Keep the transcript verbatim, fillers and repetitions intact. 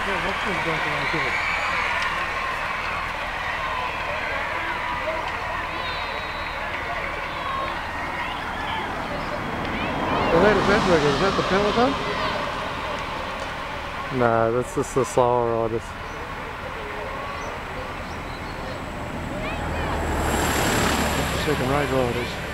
what's this going like here? The latest red is that the peloton? Nah, that's just the slower riders. Second ride riders.